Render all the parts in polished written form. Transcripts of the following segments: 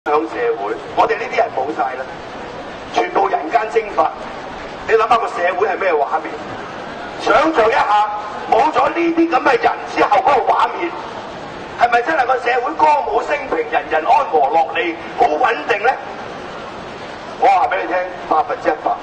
響社會，我哋呢啲人冇晒啦，全部人間蒸發。你諗下個社會係咩畫面？想像一下，冇咗呢啲咁嘅人之後嗰個畫面，係咪真係個社會歌舞升平，人人安和樂利，好穩定咧？我話俾你聽，100%。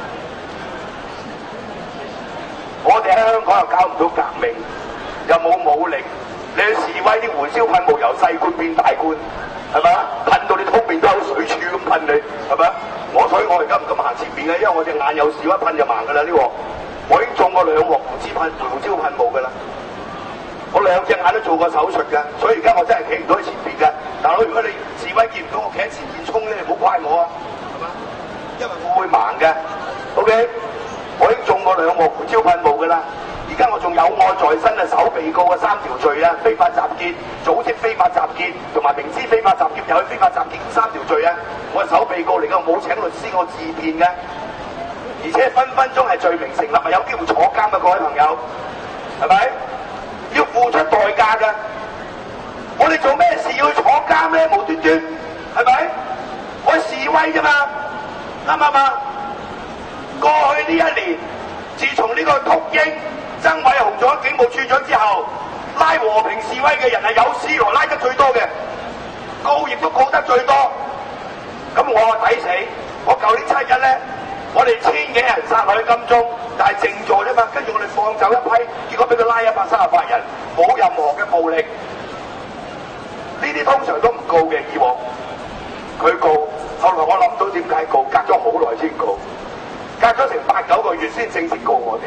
我哋喺香港又搞唔到革命，又冇武力，你去示威啲胡椒噴霧由細官變大官，係咪啊？噴到你通面都有水柱咁噴你，係咪啊？所以我而家唔敢行前面嘅，因為我隻眼有事一噴就盲㗎啦呢鑊。我已經中過2鑊胡椒噴霧㗎啦，我2隻眼都做過手術㗎，所以而家我真係企唔到喺前邊㗎。大佬，如果你示威見唔到我企喺前面衝咧，你唔好怪我啊，係嘛？因為我會盲嘅。OK， 我已經中過2鑊胡椒噴霧㗎啦。而家我仲有案在身啊，首被告嘅3條罪啊，非法集結、組織非法集結同埋明知非法集結又去非法集結3條罪啊！我係首被告嚟㗎，我冇請律師，我自辯嘅，而且分分鐘係罪名成立，係有機會坐監嘅，各位朋友，係咪？要付出代價㗎。我哋做咩事要去坐監咧？無端端，係咪？我示威啫嘛，啱唔啱啊？過去呢1年，自從呢個禿鷹曾偉雄做咗警務處長之後，拉和平示威嘅人係有史以來拉得最多嘅，告亦都告得最多。咁我抵死，我舊年7日咧，我哋1000幾人殺落去金鐘，但係靜坐啫嘛，跟住我哋放走一批，結果俾佢拉138人，冇任何嘅暴力。呢啲通常都唔告嘅，以往佢告，後來我諗到點解告，隔咗好耐先告，隔咗成8、9個月先正式告我哋。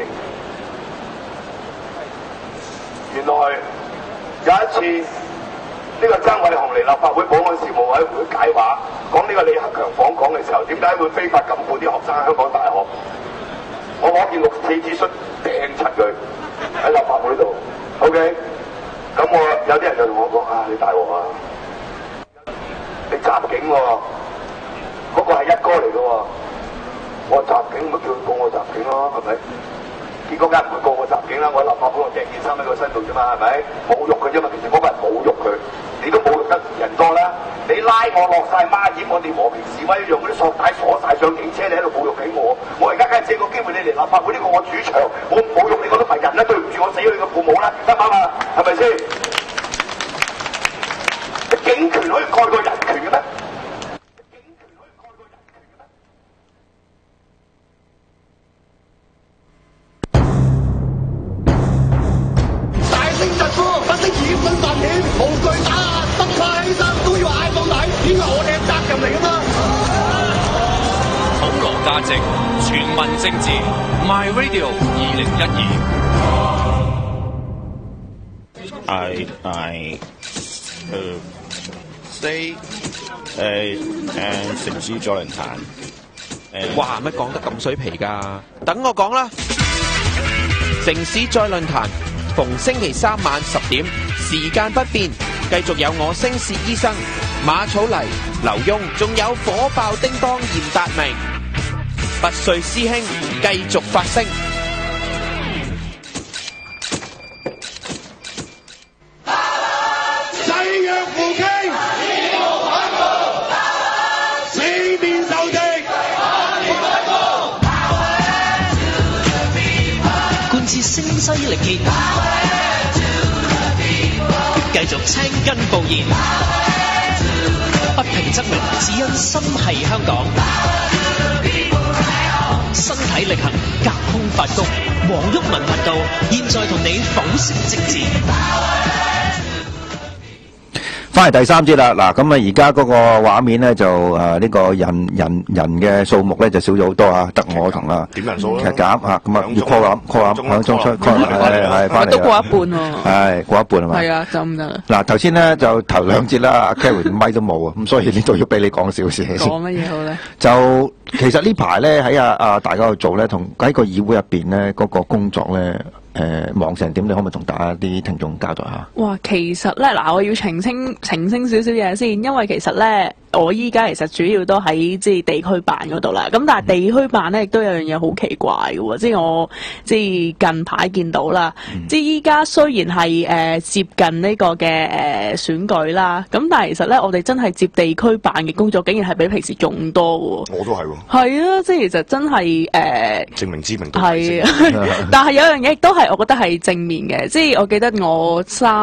原來有一次，呢個曾偉雄嚟立法會保安事務委員會解話，講呢個李克強訪港嘅時候，點解會非法禁錮啲學生喺香港大學？我攞件6.4紙恤掟柒佢喺立法會度。OK， 咁我有啲人就同我講：啊，你大鑊啊！你襲警喎，嗰個係一哥嚟嘅喎。我襲警咪叫佢告我襲警咯，係咪？結果梗係唔會告我襲警啦！我喺立法會我掟件衫喺個身度啫嘛，係咪？侮辱佢啫嘛，其實嗰個係侮辱佢，你都侮辱得人多啦！你拉我落晒孖掩，我哋和平示威用嗰啲索帶鎖晒上警車，你喺度侮辱緊我！我而家梗係借個機會你嚟立法會，呢個我主場，我唔侮辱你，我都唔係人啦，對唔住我死咗你嘅父母啦，得唔啱啊？係咪先？警權可以蓋過人權嘅咩？無懼打壓，不怕犧牲，都要嗌到底，呢個我哋嘅責任嚟㗎嘛。普羅價值，全民政治 ，My Radio 2012。城市再論壇。 哇！乜講得咁水皮㗎？等我講啦。城市再論壇，逢星期3晚10點。時間不變，繼續有我聲薛醫生、馬草黎、劉墉，仲有火爆叮當嚴達明，拔萃師兄繼續發聲。 誓約扶傾，四面受敵， 貫徹聲嘶力竭。繼續青筋暴現，不平則鳴，只因心係香港。身體力行，隔空發功。黃毓民頻道現在同你剖析政治。 翻嚟第3節啦，嗱咁啊，而家嗰個畫面咧就呢個人嘅數目咧就少咗好多啊，得我同點人數啦， 劇減啊，咁啊要 call 響中出 call 係翻嚟， 都過一半喎， 係過一半係嘛？ 係啊，就唔得啦。 嗱頭先咧就頭2節啦，阿 Karen 咪都冇啊，咁所以呢度要俾你講少少先。 講乜嘢好咧？ 就其實呢排咧喺大家度做咧，同喺個議會入邊咧嗰個工作咧。忙成點？你可唔可以同大家啲聽眾交代下？ 哇，其實咧嗱，我要澄清少少嘢先，因為其實咧， 我依家其實主要都喺即係地區辦嗰度啦。咁但係地區辦咧亦都有樣嘢好奇怪嘅喎，即係我即係近排見到啦。即係依家雖然係接近呢個嘅選舉啦，咁但係其實咧我哋真係接地區辦嘅工作，竟然係比平時仲多喎。 我都係喎。 係啊，即係其實真係證明知名度係啊，但係有樣嘢亦都係我覺得係正面嘅，即係我記得我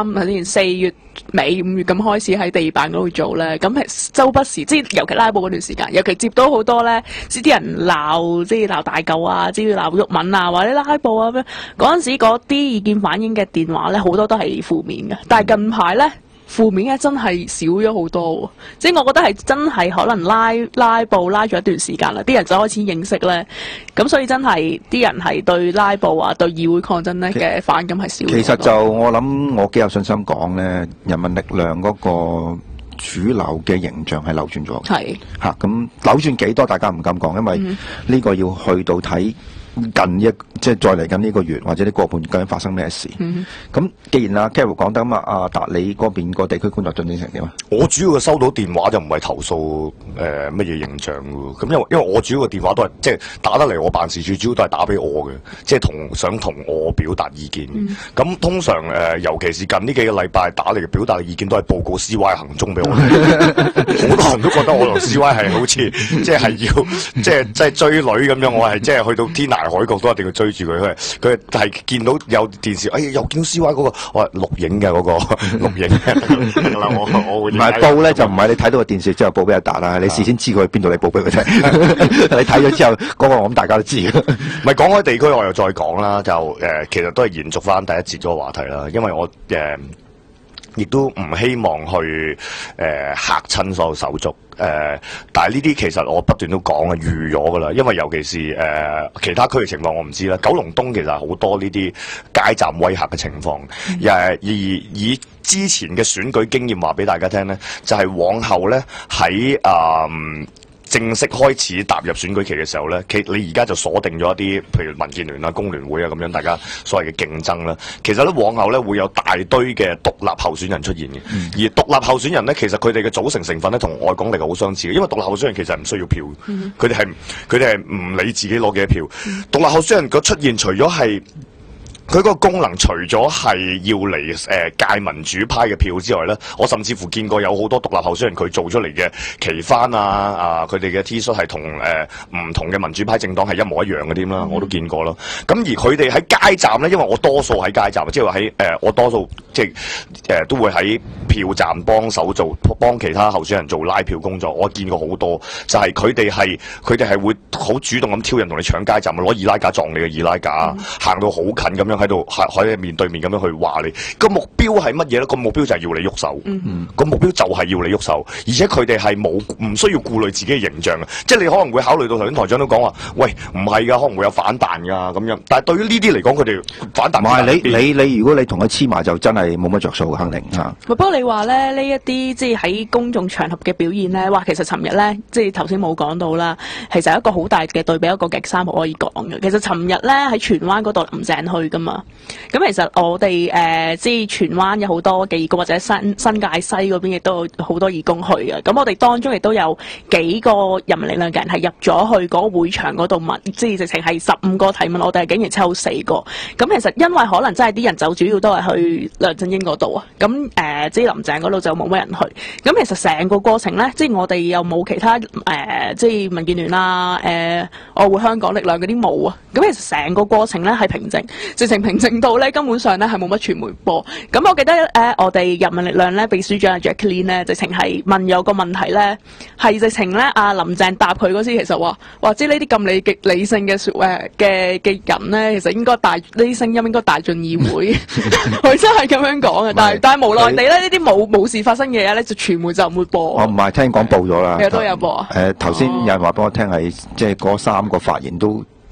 4月尾5月咁開始喺地辦嗰度做咧，咁係周不時，即係尤其拉布嗰段時間，尤其接到好多咧，啲人鬧，即係鬧大舊啊，即係鬧毓民啊，或者拉布啊咁樣，嗰陣時嗰啲意見反映嘅電話咧，好多都係負面嘅，但係近排咧。負面嘅真係少咗好多喎，即係我覺得係真係可能拉布拉咗一段時間啦，啲人就開始認識咧，咁所以真係啲人係對拉布啊、對議會抗爭咧嘅反感係少咗。 其實就我諗我幾有信心講咧，人民力量嗰個主流嘅形象係扭轉咗。係嚇咁扭轉幾多，大家唔敢講，因為呢個要去到睇。即係再嚟緊呢個月或者呢個半月究竟發生咩事？咁既然阿 Carol 講得咁啊，阿達你嗰邊個地區工作進展成點啊？ 我主要收到電話就唔係投訴乜嘢形象喎。咁因為我主要嘅電話都係即係打得嚟我辦事處，主要都係打俾我嘅，即係想同我表達意見。咁通常尤其是近呢幾個禮拜打嚟嘅表達嘅意見都係報告 CY 行蹤俾我。好多人都覺得我同 CY 係好似即係要即係追女咁樣，我係即係去到天涯海角都一定要追住佢，佢係見到有電視，哎呀又見到 CY 嗰個，我話錄影嘅嗰個錄影嘅啦，我會唔係報咧就唔係你睇到個電視之後報俾阿達啦，你事先知佢去邊度，你報俾佢睇。你睇咗之後嗰個我諗大家都知。 咪講開地區，我又再講啦，就其實都係延續翻第一節嗰個話題啦，因為我亦都唔希望去嚇親所有手足。但係呢啲其實我不斷都講啊，預咗㗎啦，因為尤其是其他區嘅情況我唔知啦。九龍東其實好多呢啲街站威嚇嘅情況，而以之前嘅選舉經驗話俾大家聽咧，就係往後咧喺正式開始踏入選舉期嘅時候咧，你而家就鎖定咗一啲，譬如民建聯啊、工聯會啊咁樣，大家所謂嘅競爭啦。其實咧，往後咧會有大堆嘅獨立候選人出現嘅，而獨立候選人咧，其實佢哋嘅組成成分咧，同外港嚟講好相似嘅，因為獨立候選人其實係唔需要票，佢哋係唔理自己攞幾多票。獨立候選人嘅出現，除咗係佢嗰個功能除咗係要嚟界民主派嘅票之外咧，我甚至乎見過有好多獨立候選人佢做出嚟嘅旗幡佢哋嘅 T 恤係同唔同嘅民主派政黨係一模一樣嘅添啦，我都見過啦。咁而佢哋喺街站咧，因為我多數喺街站，即係話喺我多數即係都會喺票站幫其他候選人做拉票工作。我見過好多，就係佢哋係會好主動咁挑人同你搶街站，攞易拉架撞你嘅易拉架，行到好近咁樣。喺你面對面咁樣去話你，個目標係乜嘢咧？個目標就係要你喐手，個目標就係要你喐手，而且佢哋係唔需要顧慮自己嘅形象嘅，即係你可能會考慮到頭先台長都講話，喂唔係㗎，可能會有反彈㗎咁樣。但係對於呢啲嚟講，佢哋反彈唔係你如果你同佢黐埋就真係冇乜着數，肯定嚇。 不過你話咧呢一啲即係喺公眾場合嘅表現咧，哇！其實尋日咧即係頭先冇講到啦，其實一個好大嘅對比，一個極三可以講嘅。其實尋日咧喺荃灣嗰度林鄭去㗎嘛。咁其實我哋即係荃灣有好多嘅義工，或者新界西嗰邊亦都有好多義工去嘅。咁我哋當中亦都有幾個人民力量嘅人係入咗去嗰個會場嗰度問，即係直情係15個提問，我哋係竟然抽4個。咁其實因為可能真係啲人就主要都係去梁振英嗰度啊。咁即係林鄭嗰度就冇乜人去。咁其實成個過程咧，即係我哋又冇其他即係民建聯啦、愛護香港力量嗰啲冇啊。咁其實成個過程咧係平靜，直情平靜到咧根本上咧係冇乜傳媒播。咁我記得我哋人民力量咧秘書長 Jacqueline 咧直情係問有個問題咧，係直情咧阿林鄭答佢嗰時，其實話即係呢啲咁理性嘅嘅人咧，其實應該呢啲聲音應該帶進議會。佢真係咁樣講嘅，但係無奈地咧呢啲冇事發生嘅嘢咧，就傳媒就唔會播。 我唔係聽講報咗啦， 其實都有播啊。 頭先有人話俾我聽係即係嗰3個發言都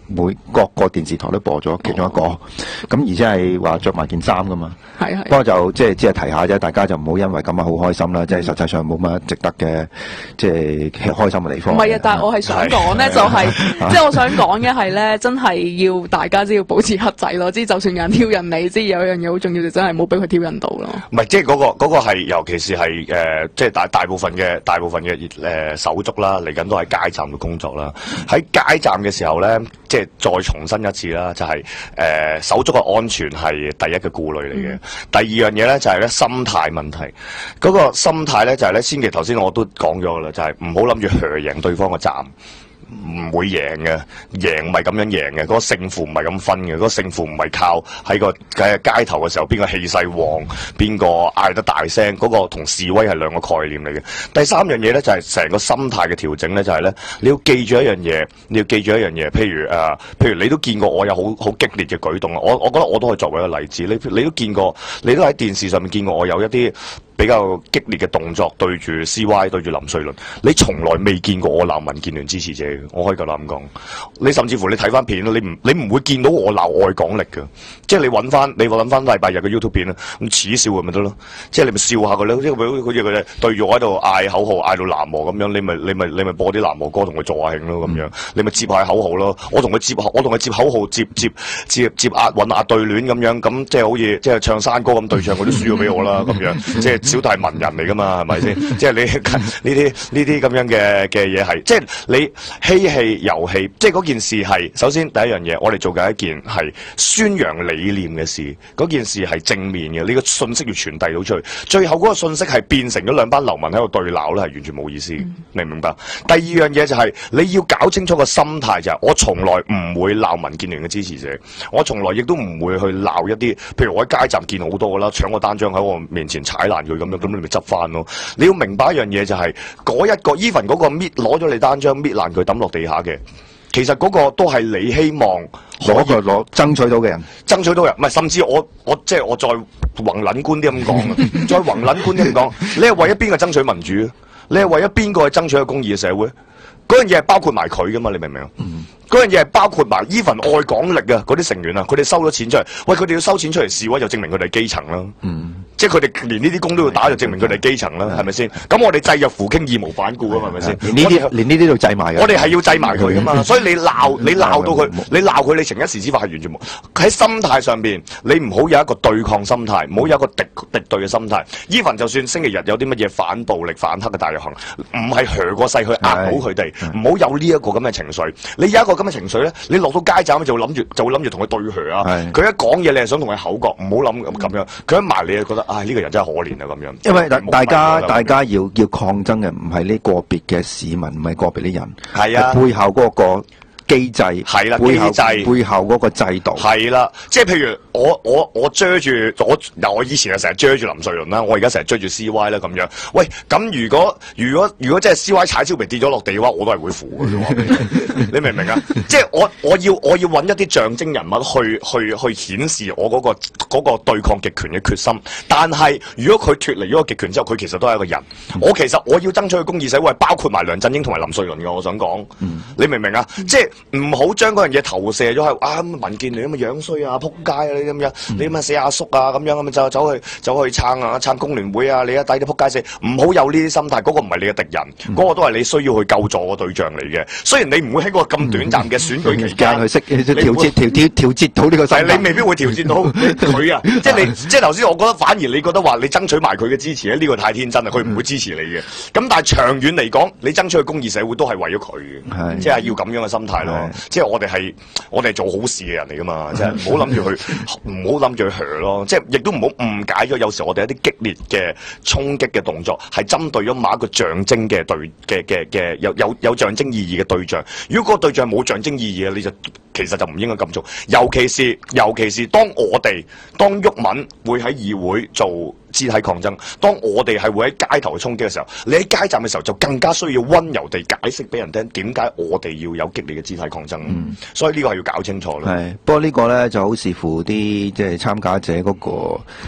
各個電視台都播咗其中一個，咁而且係話着埋件衫噶嘛。 係。 不過就即係只係提下啫，大家就唔好因為咁啊好開心啦，即係實際上冇乜值得嘅即係開心嘅地方。 唔係啊，但係我係想講咧，就係即係我想講嘅係咧，真係要大家只要保持克制咯，即係就算有人挑釁你，即係有一樣嘢好重要，就真係冇俾佢挑釁到咯。 唔係，即係嗰個係，尤其是係即係大部分嘅手足啦，嚟緊都喺街站度工作啦。喺街站嘅時候咧，即係再重申一次啦，就係手足嘅安全係第一嘅顧慮嚟嘅。第二樣嘢咧就係咧心態問題。嗰個心態咧就係咧，先期頭先我都講咗噶啦，就係唔好諗住贏對方嘅站。唔會贏嘅，贏唔係咁樣贏嘅，嗰個勝負唔係咁分嘅，嗰個勝負唔係靠喺個街頭嘅時候邊個氣勢旺，邊個嗌得大聲，嗰個同示威係兩個概念嚟嘅。第三樣嘢咧就係成個心態嘅調整咧，就係咧你要記住一樣嘢，譬如你都見過我有好激烈嘅舉動啊，我覺得我都可以作為一個例子，你都見過，你都喺電視上面見過我有一啲比較激烈嘅動作對住 CY 對住林瑞麟，你從來未見過我鬧民建聯支持者嘅，我可以夠膽咁講。你甚至乎你睇翻片，你唔會見到我鬧愛港力嘅，即係你揾翻禮拜日嘅 YouTube 片啦，咁恥笑佢咪得咯，即係你咪笑下佢咧，即係好似佢哋對住我喺度嗌口號，嗌到南無咁樣，你咪播啲南無歌同佢助下興咯咁樣，你咪接下口號咯，我同佢接口號，接押韻押對聯咁樣，咁即係好似即係唱山歌咁對唱，佢都輸咗俾我啦咁樣，即係小弟文人嚟噶嘛，係咪先？即係你呢啲咁樣嘅嘢係，即係你嬉戲遊戲，即係嗰件事係首先第一樣嘢，我哋做緊一件係宣揚理念嘅事，嗰件事係正面嘅，你個信息要傳遞到出去，最後嗰個信息係變成咗兩班流民喺度對鬧咧，係完全冇意思，明唔明白？第二樣嘢就係你要搞清楚個心態，就係我從來唔會鬧民建聯嘅支持者，我從來亦都唔會去鬧一啲，譬如我喺街站見好多噶啦，搶個單張喺我面前踩爛佢咁樣，咁你咪執翻咯。你要明白一樣嘢就係嗰一個 even 嗰個攞咗你單張搣爛佢抌落地下嘅，其實嗰個都係你希望爭取到嘅人，唔係甚至我即係我再宏撚觀啲咁講啊，再宏撚觀啲咁講，你係為咗邊個爭取民主？你係為咗邊個去爭取個公義嘅社會？嗰樣嘢係包括埋佢噶嘛？你明唔明啊？嗰樣嘢係包括埋 even 愛港力啊嗰啲成員啊，佢哋收咗錢出嚟，喂佢哋要收錢出嚟示威，就證明佢哋係基層啦。即係佢哋連呢啲工都要打，就證明佢哋係基層啦，係咪先？咁我哋濟弱扶傾義無反顧啊，係咪先？ 連呢啲都制埋嘅。 我哋係要制埋佢噶嘛，所以你鬧到佢，你鬧佢，你成一時之法係完全冇。喺心態上邊，你唔好有一個對抗心態，唔好有一個敵對嘅心態。even 就算星期日有啲乜嘢反暴力、反黑嘅大遊行，唔係hö過個勢去壓倒佢哋，唔好有呢一個咁嘅情緒。你有一個咁嘅情緒咧，你落到街站就會諗住同佢對hö啊。佢一講嘢，你係想同佢口角，唔好諗咁樣。佢一埋你就覺得呢個人真係可憐啊咁樣。因為大家要抗爭嘅唔係呢個別嘅市民，唔係個別啲人， 係啊， 背後嗰個機制係啦， 背後嗰個制度係啦，即係譬如我追住我以前係成日追住林瑞麟啦，我而家成日追住 CY 啦咁樣。喂，咁如果即係 CY 踩蕉皮跌咗落地嘅話，我都係會扶嘅。你明唔明啊？即係我要揾一啲象徵人物去顯示我嗰個對抗極權嘅決心。但係如果佢脫離咗個極權之後，佢其實都係一個人。我要爭取嘅公義社會係包括埋梁振英同埋林瑞麟嘅。我想講，你明唔明啊？即係唔好將嗰樣嘢投射咗喺民建聯咁嘅樣衰啊、撲街啊你咁樣，你咁啊死阿叔啊咁樣咁就走去撐工聯會啊，你一抵啲撲街死，唔好有呢啲心態，嗰個唔係你嘅敵人，嗰個都係你需要去救助嘅對象嚟嘅。雖然你唔會喺個咁短暫嘅選舉期間去調節到呢個心態， 你未必會調節到佢啊。即係頭先，我覺得反而你覺得話你爭取埋佢嘅支持咧，呢個太天真啦，佢唔會支持你嘅。咁但係長遠嚟講，你爭取嘅公義社會都係為咗佢嘅，即係要咁樣嘅心態咯。即係我哋係做好事嘅人嚟噶嘛，即係唔好諗住去嚇咯，即係亦都唔好誤解咗。有時我哋一啲激烈嘅衝擊嘅動作係針對咗某一個象徵嘅有象徵意義嘅對象。如果個對象冇象徵意義嘅，你就其實就唔應該咁做。尤其是當毓民會喺議會做肢體抗爭，當我哋係會喺街頭衝擊嘅時候，你喺街站嘅時候就更加需要溫柔地解釋俾人聽點解我哋要有激烈嘅肢體抗爭。所以呢個係要搞清楚咯。 係，不過呢個咧就好視乎啲即係參加者嗰個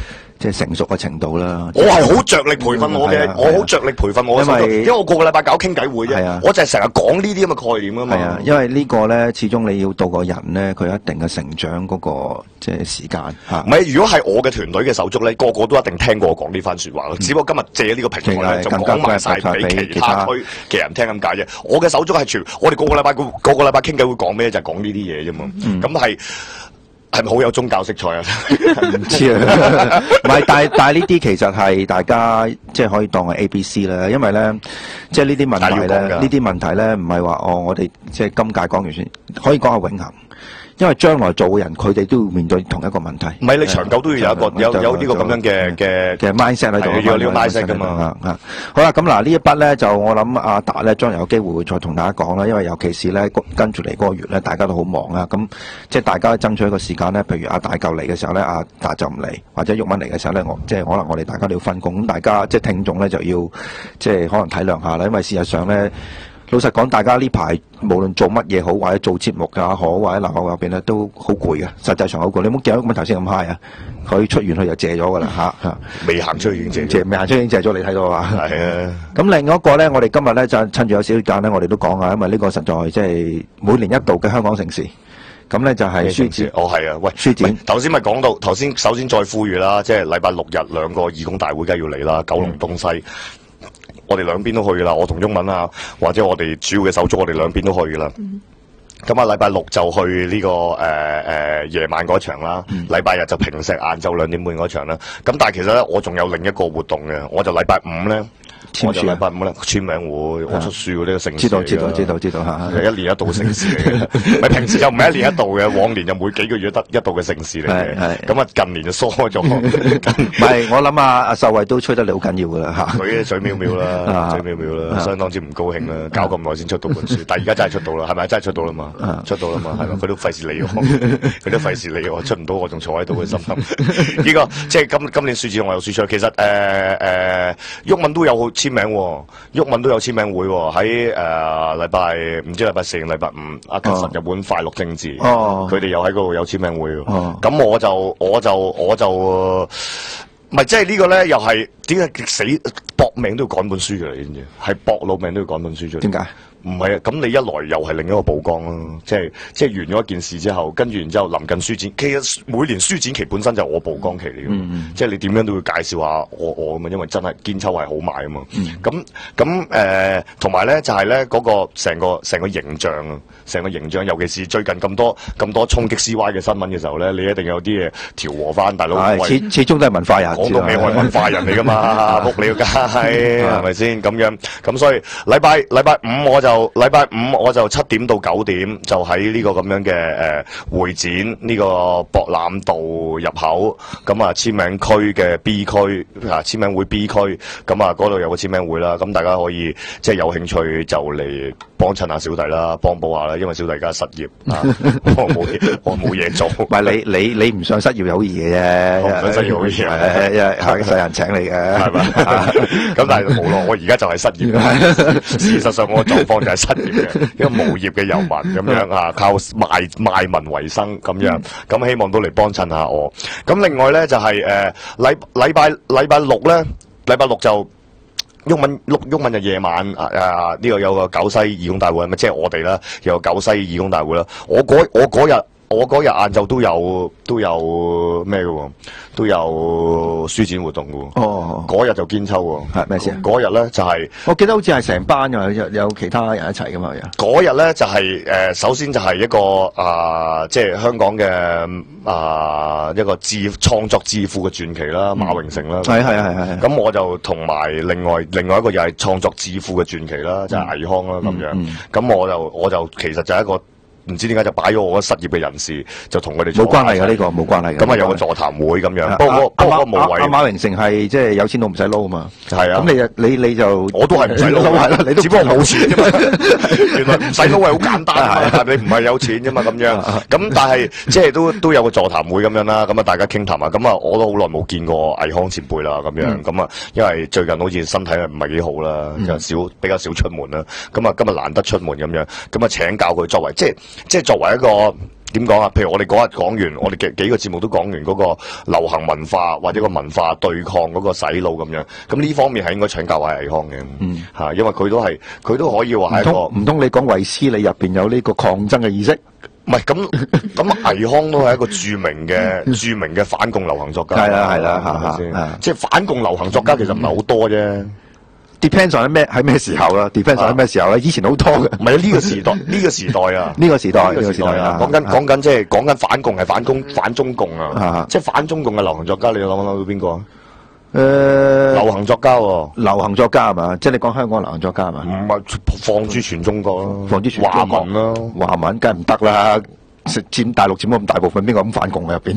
即係成熟嘅程度啦。 我係好着力培訓我嘅，我好着力培訓我嘅手足，因為我個個禮拜搞傾偈會啫，我就係成日講呢啲咁嘅概念啊嘛。係啊， 因為呢個咧，始終你要到個人咧，佢有一定嘅成長嗰個即係時間嚇。唔係，如果係我嘅團隊嘅手足咧，個個都一定聽過我講呢番説話咯。只不過今日借呢個平台咧，就講埋晒俾其他區嘅人聽咁解啫。我嘅手足係我哋個個禮拜傾偈會講咩？就係講呢啲嘢啫嘛。咁係咪好有宗教色彩啊？ 唔知啊，唔係，但係呢啲其實係大家即係可以當係 ABC 啦，因為咧，即係呢啲問題咧，呢啲問題咧唔係話我哋即係今屆講完先，可以講係永恆。因為將來做嘅人，佢哋都要面對同一個問題。 唔係你長久都要有一個有呢個咁樣嘅 mindset 喺度， 要有呢個 mindset 噶嘛。 好啦，咁嗱呢一筆咧就我諗阿達咧將來有機會會再同大家講啦，因為尤其是咧跟住嚟嗰個月咧，大家都好忙啊。咁即係大家爭取一個時間咧，譬如阿大嚿嚟嘅時候咧，阿達就唔嚟，或者毓民嚟嘅時候咧，即係可能我哋大家都要分工。咁大家即係聽眾咧就要即係可能體諒下啦，因為事實上咧。老實講，大家呢排無論做乜嘢好，或者做節目㗎好，或者立法會入邊咧都好攰嘅，實際上好攰。你冇見到咁頭先咁 high 啊？佢出完去就借咗㗎啦嚇， 未行出去已經借， 未行出去已經借咗，你睇到啊？ 係啊。咁另外一個咧，我哋今日咧就趁住有少少時間咧，我哋都講下，因為呢個實在即係每年一度嘅香港盛事。咁咧就係書展， 係啊，喂， 書展頭先咪講到，首先再呼籲啦，即係禮拜6日2個義工大會梗係要嚟啦，九龍東西。我哋兩邊都去啦，我同毓民啊，或者我哋主要嘅手足，我哋兩邊都去啦。咁啊，禮拜6就去呢個夜晚嗰場啦，禮拜日就平石晏晝2點半嗰場啦。咁但係其實咧，我仲有另一個活動嘅，我就禮拜5咧。我就禮拜5咧簽名會，我出書嗰啲盛事嚟㗎。知道嚇，係一年一度嘅盛事嚟嘅。咪平時就唔係一年一度嘅，往年就每幾個月得一度嘅盛事嚟嘅。咁啊，近年就疏咗。唔係，我諗阿秀慧都吹得你好緊要㗎啦嚇。 佢嘴藐藐啦，嘴藐藐啦，相當之唔高興啦，搞咁耐先出到本書，但係而家真係出到啦，係咪真係出到啦嘛？出到啦嘛，係咯，佢都費事理我，佢都費事理我，出唔到我仲坐喺度嘅心諗。呢個即係今年書展我有書出，其實毓民都有簽名喎，毓民都有簽名會喎，喺禮拜唔知禮拜4定禮拜5，阿吉神日本快樂政治，佢哋又喺嗰度有簽名會喎。咁我就唔係即係呢個咧，又係點解死搏命都要趕本書出嚟？知唔知？係搏老命都要趕本書出嚟。 點解？ 唔係啊，咁你一來又係另一個曝光啦，即係完咗一件事之後，跟住然之後臨近書展，其實每年書展期本身就係我曝光期嚟嘅，即係你點樣都會介紹下我咁啊，因為真係堅秋係好賣啊嘛。咁同埋咧就係咧嗰個成個形象啊，成個形象，尤其是最近咁多衝擊 CY 嘅新聞嘅時候咧，你一定有啲嘢調和翻，大佬。 始終都係文化人， 講到尾我係文化人嚟噶嘛，仆你個街係咪先咁樣？咁所以禮拜5我就7點到9點就喺呢個咁樣嘅會展呢個博覽道入口，咁啊簽名區嘅 B 區啊簽名會 B 區，咁啊嗰度有個簽名會啦，咁大家可以即係有興趣就嚟幫襯下小弟啦，幫補下啦，因為小弟而家失業啊，我冇嘢做。 唔係你唔想失業有易嘅啫， 我唔想失業好易嘅，係世人請你嘅，係嘛？ 咁但係冇咯，我而家就係失業。事實上我嘅狀況就係失業嘅，一個無業嘅遊民咁樣啊，靠賣文為生咁樣，咁希望都嚟幫襯下我。咁另外咧就係禮拜6咧，禮拜6就毓民就夜晚呢個有個九西義工大會，咪即係我哋啦，有個九西義工大會啦。我嗰日晏晝都有咩嘅喎，都有書展活動嘅喎。哦，嗰日就堅秋喎。係咩事啊？嗰日咧就係我記得好似係成班㗎，有其他人一齊㗎嘛。 嗰日咧就係首先就係一個即係香港嘅一個創作智庫嘅傳奇啦，馬榮成啦。係。咁我就同埋另外一個又係創作智庫嘅傳奇啦，就係倪匡啦咁樣。咁我就其實就係一個。唔知點解就擺咗我失業嘅人士，就同佢哋冇關係嘅呢個冇關係嘅。 咁啊有個座談會咁樣，不過無謂。阿馬榮成係即係有錢到唔使撈啊嘛。 係啊。 咁你就我都係唔使撈係啦，你都只不過冇錢啫嘛。原來唔使撈係好簡單啊，你唔係有錢啫嘛咁樣。咁但係即係都有個座談會咁樣啦。咁啊大家傾談啊。咁啊我都好耐冇見過倪匡前輩啦咁樣。咁啊因為最近好似身體唔係幾好啦，就比較少出門啦。咁啊今日難得出門咁樣，咁啊請教佢作為即係作為一個點講啊？譬如我哋嗰日講完，我哋幾個節目都講完嗰個流行文化或者個文化對抗嗰個洗腦咁樣。咁呢方面係應該請教下倪匡嘅，因為佢都可以話係一個。 唔通你講衛斯理入邊有呢個抗爭嘅意識？ 唔係咁，倪匡都係一個著名嘅反共流行作家。係啦，係咪先？ 即係反共流行作家其實唔係好多啫。 Depends on 喺咩時候啦 ？Depends on 喺咩時候咧？以前好多嘅。 唔係呢個時代，呢個時代啊， 呢個時代啊， 講緊即係講緊反共係反中共啊，即係反中共嘅流行作家，你諗到邊個啊？流行作家喎， 流行作家係嘛？即係你講香港流行作家係嘛？ 唔係放諸全中國咯， 放諸全中國華文咯， 華文梗係唔得啦。佔大陸佔咗咁大部分，邊個咁反共嘅入邊？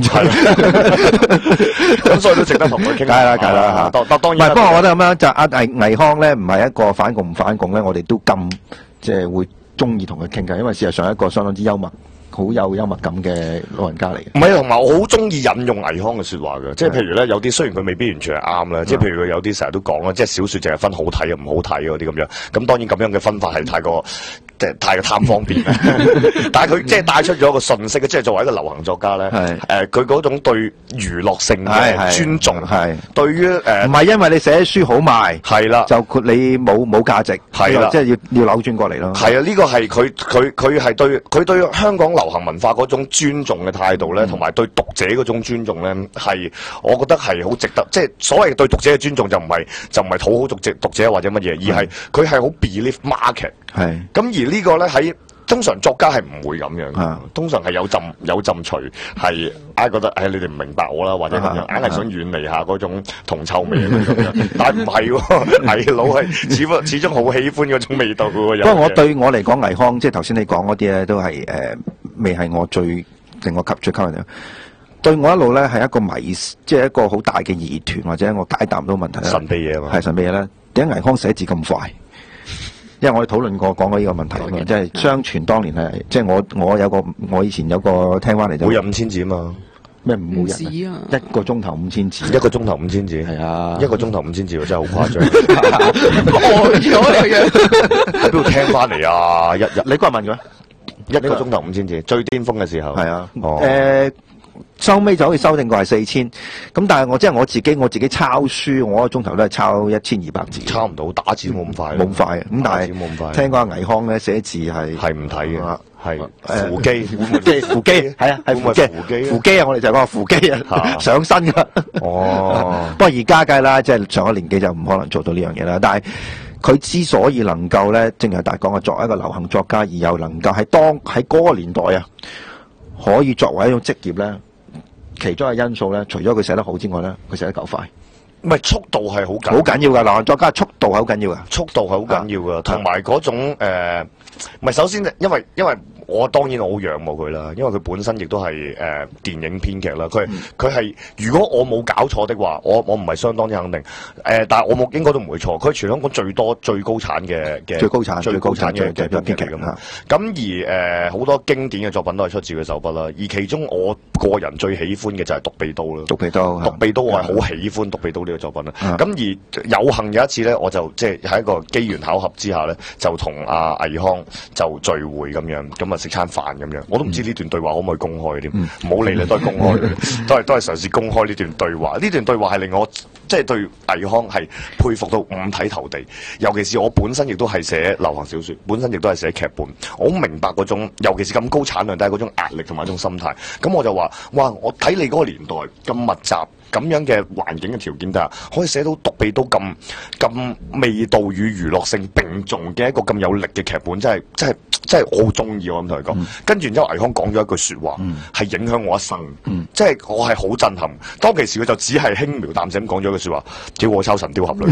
咁所以都值得同佢傾。 係啦當然。 不過我覺得咁樣就倪匡咧，唔係一個反共唔反共咧，我哋都咁即係會中意同佢傾偈，因為事實上係一個相當之幽默。好有幽默感嘅老人家嚟嘅， 唔係同埋我好中意引用倪匡嘅説話嘅，即係譬如咧有啲雖然佢未必完全係啱啦，即係譬如佢有啲成日都講啦，即係小説淨係分好睇啊唔好睇嗰啲咁樣，咁當然咁樣嘅分法係太過貪方便但係佢即係帶出咗一個訊息嘅，即係作為一個流行作家咧，佢嗰種對娛樂性嘅尊重，對於唔係因為你寫書好賣， 係啦， 就括你冇價值， 係啦， 即係要扭轉過嚟咯。 係啊，呢個係佢係對香港流行文化嗰種尊重嘅態度咧，同埋對讀者嗰種尊重咧，係我覺得係好值得。即係所謂對讀者嘅尊重就唔係討好讀者或者乜嘢，而係佢係好 believe market。係咁而呢個咧喺通常作家係唔會咁樣，通常係有陣除係覺得你哋唔明白我啦，或者咁樣，硬係想遠離下嗰種銅臭味咁樣。但係唔係喎，倪老係始終好喜歡嗰種味道嘅喎。 不過我對我嚟講，倪匡即係頭先你講嗰啲咧，都係未係我最令我最吸引嘅。對我一路咧係一個迷，即係一個好大嘅疑團，或者我解答唔到問題。 神秘嘢嘛， 係神秘嘢咧。點解倪匡寫字咁快？因為我哋討論過講過呢個問題，即係相傳當年係，即係我以前有個聽翻嚟就每日5000字啊嘛。 咩每日啊？ 一個鐘頭5000字， 一個鐘頭5000字，係啊， 一個鐘頭5000字，真係好誇張。 呆咗嚟嘅， 喺邊度聽翻嚟啊？日你嗰日問佢， 一個鐘頭5000字，最巔峰嘅時候。 係啊，收尾就可以修訂過係4000，咁但係我自己抄書，我一個鐘頭都係抄1200字， 抄唔到，打字冇咁快， 冇咁快。咁但係聽講阿倪匡咧寫字係唔睇嘅，係扶機， 係啊，係扶機啊！我哋就講扶機啊，上身噶。哦，不過而家梗係啦，即係上咗年紀就唔可能做到呢樣嘢啦。但係佢之所以能夠咧，正如大講嘅，作為一個流行作家，而又能夠喺嗰個年代啊，可以作為一種職業咧。其中嘅因素咧，除咗佢寫得好之外咧，佢寫得夠快。 唔係速度係好緊要㗎，流行作家速度係好緊要㗎， 速度係好緊要㗎，同埋嗰種唔係首先因為我當然我好仰慕佢啦，因為佢本身亦都係電影編劇啦。佢係如果我冇搞錯的話，我唔係相當之肯定。但係我應該都唔會錯。佢係全香港最高產嘅編劇咁嘛。咁而好多經典嘅作品都係出自佢手筆啦。而其中我個人最喜歡嘅就係《獨臂刀》啦。獨臂刀我係好喜歡《獨臂刀》呢個作品啦。咁而有幸有一次咧，我就即係喺一個機緣巧合之下咧，就同阿倪匡就聚會咁樣，咁啊食餐飯咁樣。我都唔知呢段對話可唔可以公開添，唔好理你，都係公開嘅，都係嘗試公開呢段對話。呢段對話係令我即係對倪匡係佩服到五體投地。尤其是我本身亦都係寫流行小説，本身亦都係寫劇本，我好明白嗰種，尤其是咁高產量，但係嗰種壓力同埋一種心態。咁我就話：哇！我睇你嗰個年代咁密集。咁樣嘅環境嘅條件底下，可以寫到獨臂刀咁味道與娛樂性並重嘅一個咁有力嘅劇本，真係我好中意。我咁同佢講，跟住然之後倪匡講咗一句説話，係影響我一生，即係我係好震撼。當其時佢就只係輕描淡寫咁講咗一句説話，叫我抄《神雕俠侶》。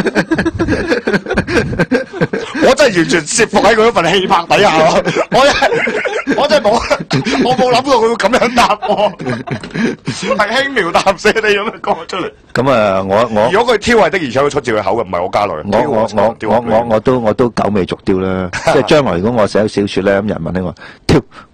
我真係完全折服喺佢嗰份氣魄底下，我真係我冇諗過佢會咁樣答我，係輕描淡寫地咁樣講出嚟。 咁啊，我如果佢挑係的，而且佢出自佢口嘅，唔係我加落。 我都九尾續雕啦。即係將來如果我寫小説咧，咁人問咧我挑，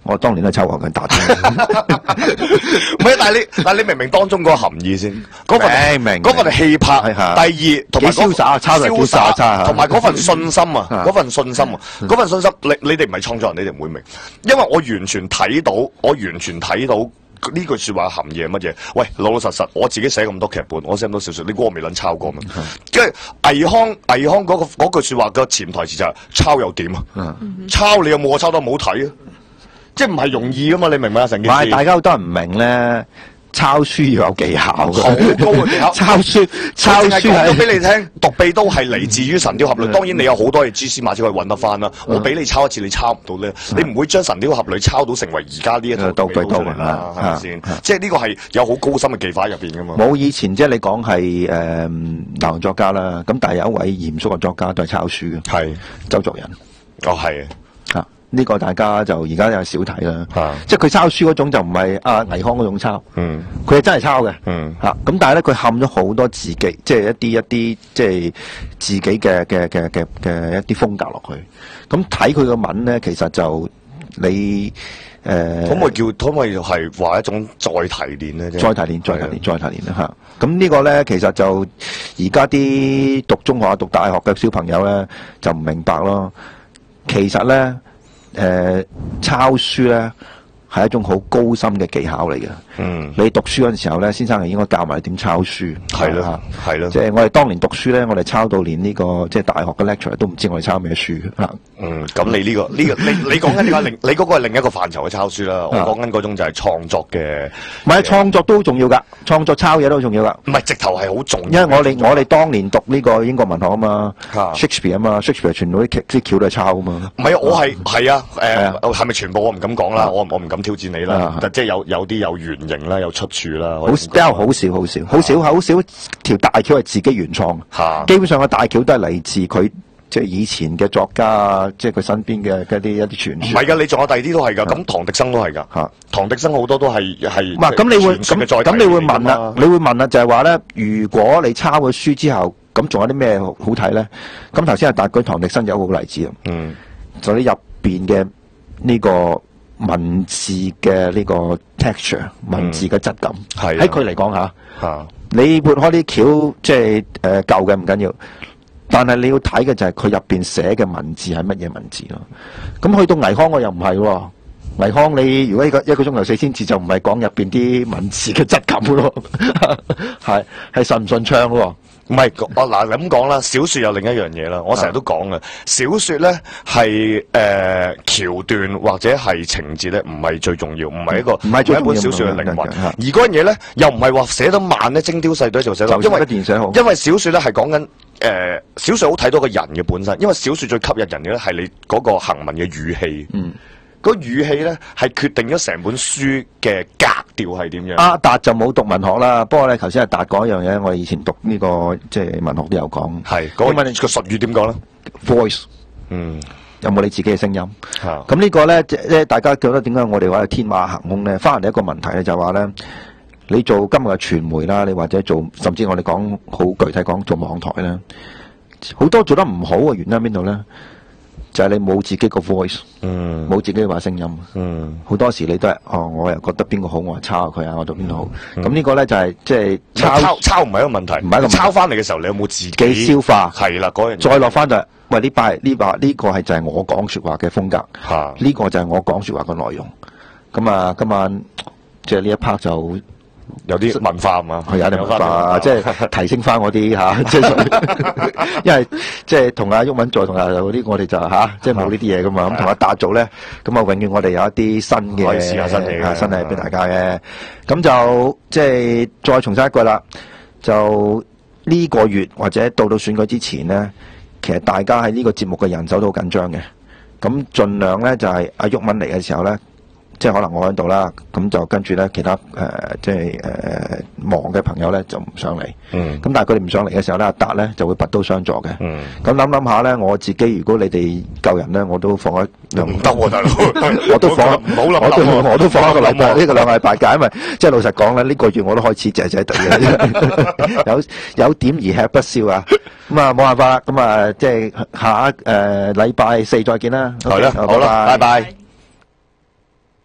我當年都係抄學佢打針。 唔係，但係你明唔明當中嗰個含義先？嗰份明嗰份氣魄，第二同埋瀟灑，抄嚟瀟灑， 同埋嗰份信心啊，嗰份信心啊，嗰份信心，你哋唔係創作人，你哋唔會明，因為我完全睇到。呢句説話含義係乜嘢？喂，老老實實，我自己寫咁多劇本，我寫咁多小説，你估我未撚抄過咩？跟住倪匡嗰句説話嘅潛台詞就係抄又點啊？抄你有冇我抄得唔好睇啊？即係唔係容易噶嘛？你明唔明啊？成件事， 唔係大家好多人唔明咧。抄書要有技巧，好高嘅技巧。 抄書係講咗俾你聽，獨臂刀係嚟自於《神雕俠侶》。當然你有好多嘢蛛絲馬跡可以揾得翻啦。我俾你抄一次，你抄唔到咧，你唔會將《神雕俠侶》抄到成為而家呢一套獨臂刀嚟啦，係咪先？即係呢個係有好高深嘅技法入邊噶嘛。 冇以前即係你講係流行作家啦，咁但係有一位嚴肅嘅作家都係抄書嘅，係周作人。 哦，係。 呢個大家就而家有少睇啦，即係佢抄書嗰種就唔係阿倪匡嗰種抄，佢係真係抄嘅，咁但係咧佢冚咗好多自己，即係一啲即係自己嘅一啲風格落去。咁睇佢個文咧，其實就你可唔可以係話一種再提煉咧？ 再提煉啦嚇。咁呢個咧其實就而家啲讀中學、讀大學嘅小朋友咧就唔明白咯。其實咧。抄書咧係一種好高深嘅技巧嚟嘅。你讀書嗰陣時候咧，先生係應該教埋你點抄書。係咯。即係我哋當年讀書咧，我哋抄到連呢個即係大學嘅 lecture 都唔知我哋抄咩書。 咁你呢個你講緊你嗰個係另一個範疇嘅抄書啦。我講緊嗰種就係創作嘅。 唔係創作都好重要㗎，創作抄嘢都好重要㗎。 唔係直頭係好重要。 因為我哋當年讀呢個英國文學啊嘛 ，Shakespeare 啊嘛 ，Shakespeare 全部啲橋都係抄啊嘛。 唔係我係啊係咪全部我唔敢講啦，我唔敢挑戰你啦。即係有啲有原型啦，有出處啦。 比較好少條大橋係自己原創。基本上個大橋都係嚟自佢即係以前嘅作家，即係佢身邊嘅一啲傳說。 唔係㗎，你仲有第二啲都係㗎。咁唐滌生都係㗎。唐滌生好多都係。 咁你會咁你會問啦，就係話咧，如果你抄咗書之後，咁仲有啲咩好睇咧？咁頭先阿達舉唐滌生有一個好例子啊。就啲入邊嘅呢個文字嘅呢個 texture，文字嘅質感，喺佢嚟講嚇，你撥開啲橋，即係舊嘅唔緊要，但係你要睇嘅就係佢入邊寫嘅文字係乜嘢文字咯。咁去到倪匡我又唔係喎，倪匡你如果一個鐘頭4000字就唔係講入邊啲文字嘅質感咯，係順唔順暢咯。 唔係，嗱咁講啦，小説有另一樣嘢啦。我成日都講嘅，小説咧係橋段或者係情節咧，唔係最重要，唔係一本小説嘅靈魂。而嗰樣嘢咧，又唔係話寫得慢咧，精雕細琢就寫得，因為小説咧係講緊小説好睇到個人嘅本身，因為小説最吸引人嘅咧係你嗰個行文嘅語氣。嗰語氣咧係決定咗成本書嘅格調係點樣。阿達就冇讀文學啦，不過咧頭先阿達講一樣嘢，我哋以前讀呢個即係文學都有講。 係，嗰個術語點講咧 ？Voice，有冇你自己嘅聲音？咁呢個咧，即係大家覺得點解我哋話天馬行空咧？翻嚟一個問題咧，就係話咧，你做今日嘅傳媒啦，你或者做，甚至我哋講好具體講做網台咧，好多做得唔好嘅原因喺邊度咧？就係你冇自己個 voice，冇自己話聲音，好多時你都係我又覺得邊個好，我係抄下佢啊，我做邊個好。咁呢個咧就係即係抄唔係一個問題，唔係一個抄翻嚟嘅時候，你有冇自己消化？ 係啦，嗰樣再落翻就係喂呢個係就係我講説話嘅風格，呢個就係我講説話嘅內容。咁啊，今晚即係呢一 part 就。 有啲文化啊嘛， 有啲文化，即係提升翻我啲嚇，即係因為即係同阿毓民做同阿嗰啲，我哋就即係冇呢啲嘢噶嘛。咁同阿達做咧，咁啊永遠我哋有一啲新嘅， 可以試下新嘢， 新嘢俾大家嘅。咁就即係再重申一句啦，就呢個月或者到選舉之前咧，其實大家喺呢個節目嘅人手都好緊張嘅。咁盡量咧就係阿毓民嚟嘅時候咧。即係可能我喺度啦，咁就跟住咧其他即係忙嘅朋友咧就唔上嚟。咁但係佢哋唔上嚟嘅時候咧，阿達咧就會拔刀相助嘅。咁諗下咧，我自己如果你哋夠人咧，我都放一兩唔得喎，大佬， 我都放唔好諗， 我都放一個禮拜，呢個2個禮拜假，因為即係老實講咧，呢個月我都開始謝謝地嘅，有點而吃不消啊。咁啊冇辦法啦，咁啊即係下禮拜4再見啦。 係啦，好啦，拜拜。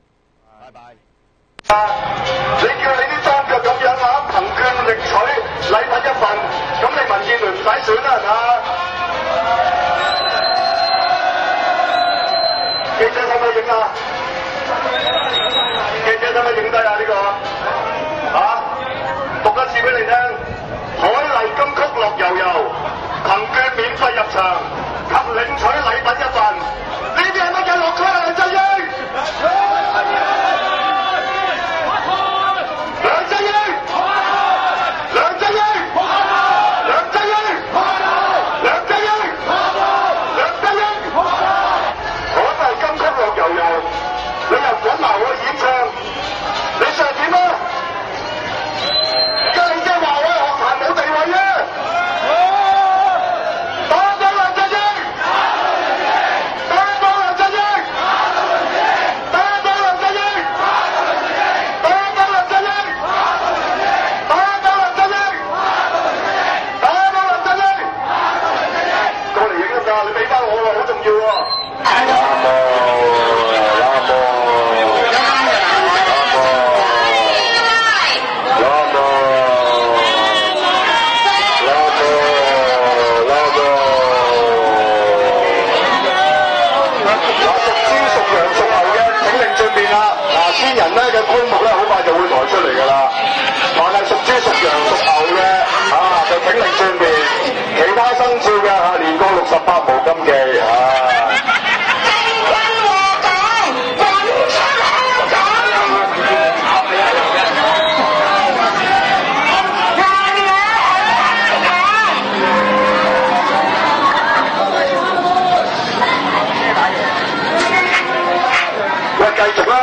你叫你啲裝腳咁樣啊，憑券領取禮品一份，咁你民建聯唔使選啦，係嘛？記者使唔使影啊？記者使唔使影低啊？呢個讀一次俾你聽。海麗金曲樂悠悠，憑券免費入場及領取禮品一份。呢啲係乜嘢樂趣啊？梁振英！梁振英！梁振英！梁振英！梁振英！梁振英！海麗金曲樂悠悠，你又唔揾埋我演唱，你想點啊？而家你即係話我喺樂壇冇地位啫！打倒梁振英！打倒梁振英！打倒梁振英！打倒梁振英！打倒梁振英！打倒梁振英！過嚟影一㗎，你俾翻我喎，好重要喎！先人咧嘅棺木咧，好快就會抬出嚟㗎啦。凡係屬豬、屬羊、屬牛嘅，就請令轉變；其他生肖嘅年過68無禁忌喂，繼續啦！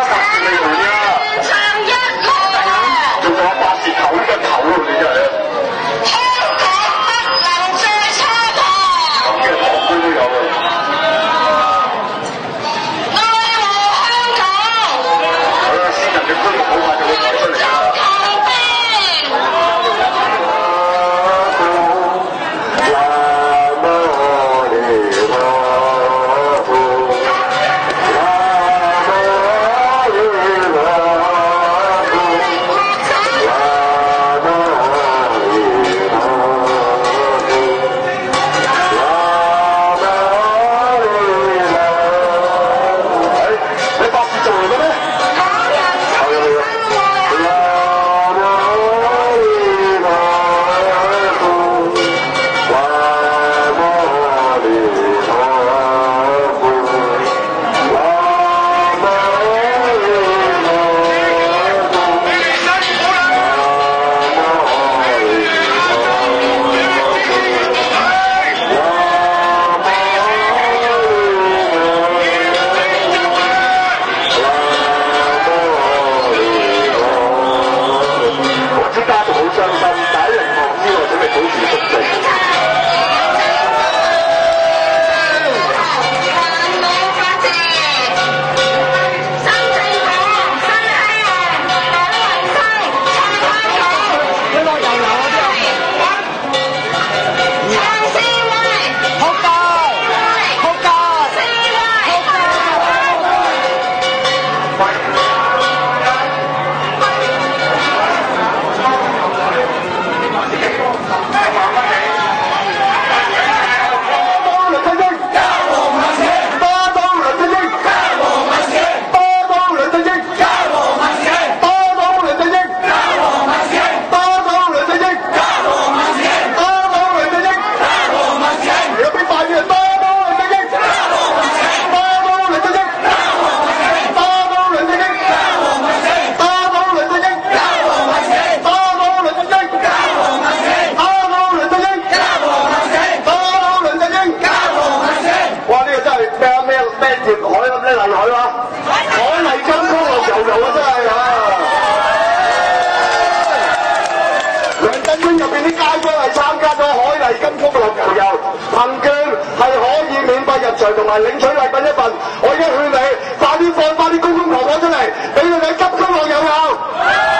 憑券係可以免費入場同埋領取禮品一份，我已經勸你快啲放翻啲公公婆婆出嚟，俾佢哋金曲樂悠悠。